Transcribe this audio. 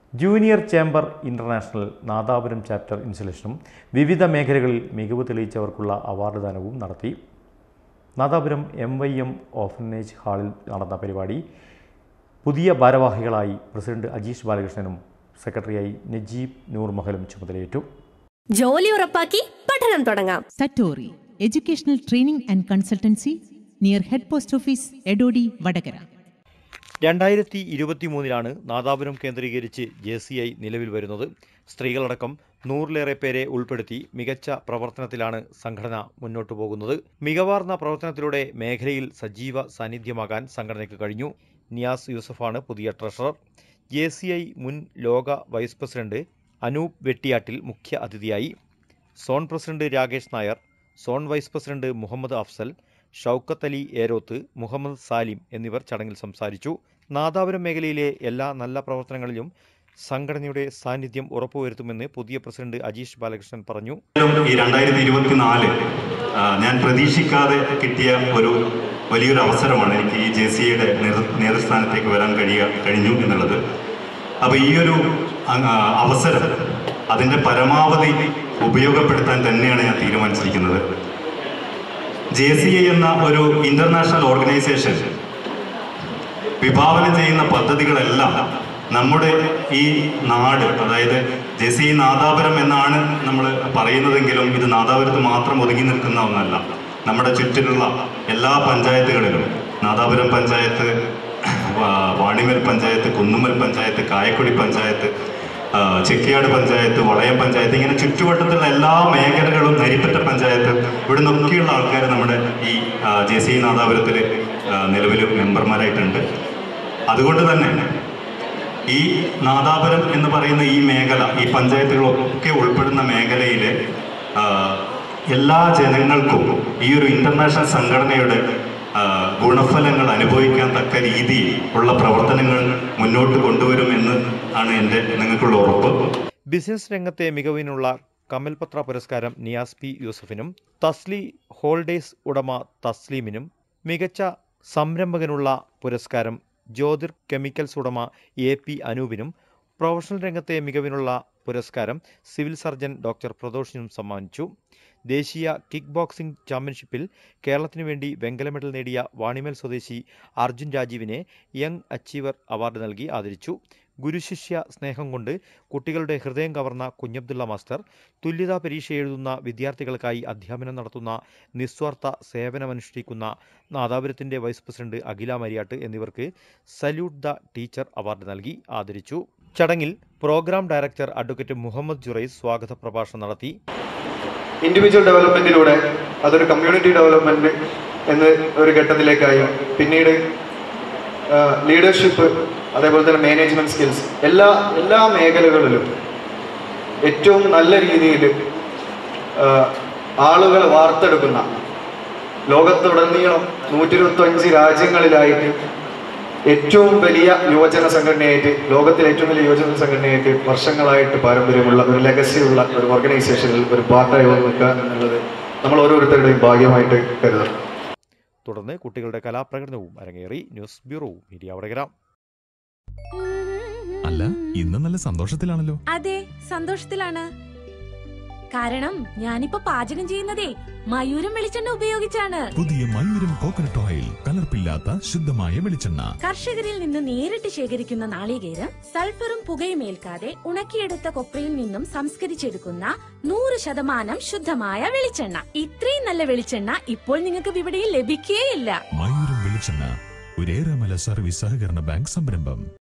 Junior Chamber International Nadapuram chapter ഇൻസ്റ്റലേഷനും വിവിധ മേഖലകളിൽ മികവ് തെളിയിച്ചവർക്കുള്ള അവാർഡ് ദാനവും നടത്തി. നാദാപുരം MYM ഓർഫനേജ് ഹാളിൽ നടന്ന പരിപാടി പുതിയ ഭാരവാഹികളായി പ്രസിഡന്റ് അജീഷ് ബാലകൃഷ്ണനും സെക്രട്ടറിയായി നജീബ് നൂർ മഹലും ചുമതലയേറ്റു. ജോലി ഉറപ്പാക്കി പഠനം തുടങ്ങാം. Satori educational training and consultancy near head post office Edodi Vadakara. 2023 Nadapuram കേന്ദ്രീകരിച്ച് JCI നിലവിൽ വരുന്നത്. സ്ത്രീകളടക്കം 100-ലേറെ പേരെ ഉൾപ്പെടുത്തി മികച്ച പ്രവർത്തനത്തിലാണ് സംഘടന മുന്നോട്ടു പോകുന്നത്. മികവാർന്ന പ്രവർത്തനത്തിലൂടെ മേഖലയിൽ സജീവ സാന്നിധ്യമാകാൻ സംഘടനയ്ക്ക് കഴിഞ്ഞു. നിയാസ് യൂസഫാണ് പുതിയ ട്രഷറർ. JCI മുൻ ലോക വൈസ് പ്രസിഡന്റ് അനൂപ് വെട്ടിയാട്ടിൽ മുഖ്യ അതിഥിയായി. Zone president Rakesh Nair, zone vice president Muhammad Afzal, Shoukath Ali Eroth, Muhammad Salim എന്നിവർ ചടങ്ങിൽ സംസാരിച്ചു. നാദാപുരം മേഖലയിലെ എല്ലാ നല്ല പ്രവർത്തനങ്ങളിലും സംഘടനയുടെ സാന്നിധ്യം ഉറപ്പുവരുത്തുമെന്ന് പുതിയ പ്രസിഡന്റ് അജീഷ് ബാലകൃഷ്ണൻ പറഞ്ഞു. ഈ 2024 ഞാൻ പ്രതീക്ഷിക്കാതെ കിട്ടിയ ഒരു വലിയൊരു അവസരമാണ് എനിക്ക് ഈ JCIയുടെ നേതൃസ്ഥാനത്തേക്ക് വരാൻ കഴിഞ്ഞു എന്നുള്ളത്. അപ്പോൾ ഈ ഒരു അവസരം അതിൻ്റെ പരമാവധി ഉപയോഗപ്പെടുത്താൻ തന്നെയാണ് ഞാൻ തീരുമാനിച്ചിരിക്കുന്നത്. JCI എന്ന ഒരു ഇന്റർനാഷണൽ ഓർഗനൈസേഷൻ വിഭാവനം ചെയ്യുന്ന പദ്ധതികളെല്ലാം നമ്മുടെ ഈ നാട്, അതായത് JCI നാദാപുരം എന്നാണ് നമ്മൾ പറയുന്നതെങ്കിലും ഇത് നാദാപുരത്ത് മാത്രം ഒതുങ്ങി നിൽക്കുന്ന ഒന്നല്ല. നമ്മുടെ ചുറ്റിലുള്ള എല്ലാ പഞ്ചായത്തുകളിലും, നാദാപുരം പഞ്ചായത്ത്, വാണിമൽ പഞ്ചായത്ത്, കുന്നുമ്മൽ പഞ്ചായത്ത്, കായക്കുടി പഞ്ചായത്ത്, ചെക്കിയാട് പഞ്ചായത്ത്, വളയം പഞ്ചായത്ത്, ഇങ്ങനെ ചുറ്റുവട്ടത്തുള്ള എല്ലാ മേഖലകളും, നരിപ്പറ്റ പഞ്ചായത്ത്, ഇവിടെ നോക്കിയുള്ള ആൾക്കാർ നമ്മുടെ ഈ JCI നാദാപുരത്തിൽ നിലവിൽ മെമ്പർമാരായിട്ടുണ്ട്. അതുകൊണ്ട് തന്നെ ഈ നാദാപുരം എന്ന് പറയുന്ന ഈ മേഖല, ഈ പഞ്ചായത്തുകളൊക്കെ ഉൾപ്പെടുന്ന മേഖലയിലെ എല്ലാ ജനങ്ങൾക്കും ഈ ഒരു ഇന്റർനാഷണൽ സംഘടനയുടെ ഗുണഫലങ്ങൾ അനുഭവിക്കാൻ തക്ക രീതിയിൽ ഉള്ള പ്രവർത്തനങ്ങൾ മുന്നോട്ട് കൊണ്ടുവരുമെന്ന് ആണ് എൻ്റെ നിങ്ങൾക്കുള്ള ഉറപ്പ്. ബിസിനസ് രംഗത്തെ മികവിനുള്ള കമൽപത്ര പുരസ്കാരം നിയാസ് P. യൂസഫിനും തസ്ലി ഹോൾഡേഴ്സ് ഉടമ തസ്ലീമിനും, മികച്ച സംരംഭകനുള്ള പുരസ്കാരം ജ്യോതിർ കെമിക്കൽസ് ഉടമ AP അനൂപിനും, പ്രൊഫഷണൽ രംഗത്തെ മികവിനുള്ള പുരസ്കാരം സിവിൽ സർജൻ ഡോക്ടർ പ്രദോഷിനും സമ്മാനിച്ചു. ദേശീയ കിക്ക് ബോക്സിംഗ് ചാമ്പ്യൻഷിപ്പിൽ കേരളത്തിനു വേണ്ടി വെങ്കല മെഡൽ നേടിയ വാണിമൽ സ്വദേശി അർജുൻ രാജീവിനെ യങ് അച്ചീവർ അവാർഡ് നൽകി ആദരിച്ചു. ഗുരുശിഷ്യ സ്നേഹം കൊണ്ട് കുട്ടികളുടെ ഹൃദയം കവർന്ന കുഞ്ഞബ്ദുള്ള മാസ്റ്റർ, തുല്യതാ പരീക്ഷ എഴുതുന്ന വിദ്യാർത്ഥികൾക്കായി അധ്യാപനം നടത്തുന്ന നിസ്വാർത്ഥ സേവനമനുഷ്ഠിക്കുന്ന നാദാപുരത്തിൻ്റെ വൈസ് പ്രസിഡന്റ് അഖില മരിയാട്ട് എന്നിവർക്ക് സല്യൂട്ട് ദ ടീച്ചർ അവാർഡ് നൽകി ആദരിച്ചു. ചടങ്ങിൽ programme director advocate Muhammad Juraiz സ്വാഗത പ്രഭാഷണം നടത്തി. ഇൻഡിവിജ്വൽ ഡെവലപ്മെന്റിലൂടെ അതൊരു കമ്മ്യൂണിറ്റി ഡെവലപ്മെന്റ് എന്ന ഒരു ഘട്ടത്തിലേക്കായി, പിന്നീട് ലീഡർഷിപ്പ്, അതേപോലെ തന്നെ മാനേജ്മെന്റ് സ്കിൽസ്, എല്ലാ മേഖലകളിലും ഏറ്റവും നല്ല രീതിയിൽ ആളുകൾ വാർത്തെടുക്കുന്ന, ലോകത്തുടനീളം 125 രാജ്യങ്ങളിലായിട്ട് ഏറ്റവും വലിയ യുവജന സംഘടനയായിട്ട്, ലോകത്തിലെ ഏറ്റവും വലിയ യുവജന സംഘടനയായിട്ട് വർഷങ്ങളായിട്ട് പാരമ്പര്യമുള്ള ഒരു ലെഗസിയുള്ള ഒരു ഓർഗനൈസേഷനിൽ ഒരു പാർട്ടായി നിൽക്കുക എന്നുള്ളത് നമ്മൾ ഓരോരുത്തരുടെയും ഭാഗ്യമായിട്ട് കരുതണം. തുടർന്ന് കുട്ടികളുടെ കലാപ്രകടനവും അരങ്ങേറി. News bureau, media Vadakara. അല്ല, ഇന്ന് നല്ല സന്തോഷത്തിലാണല്ലോ. അതെ, സന്തോഷത്തിലാണ്. കാരണം ഞാനിപ്പോ പാചകം ചെയ്യുന്നതേ മയൂരം വെളിച്ചെണ്ണ ഉപയോഗിച്ചാണ്. പുതിയ മയൂരം കോക്കനട്ട് ഓയിൽ, കലർപ്പില്ലാത്ത ശുദ്ധമായ വെളിച്ചെണ്ണ. കർഷകരിൽ നിന്ന് നേരിട്ട് ശേഖരിക്കുന്ന നാളികേരം സൾഫറും പുകയും ഏൽക്കാതെ ഉണക്കിയെടുത്ത കൊപ്രയിൽ നിന്നും സംസ്കരിച്ചെടുക്കുന്ന 100% ശുദ്ധമായ വെളിച്ചെണ്ണ. ഇത്രയും നല്ല വെളിച്ചെണ്ണ ഇപ്പോൾ നിങ്ങൾക്ക് വിപണിയിൽ ലഭിക്കുകയില്ല. മയൂരം വെളിച്ചെണ്ണ, ഒരു ഏറെമല സർവീസ് സഹകരണ ബാങ്ക് സംരംഭം.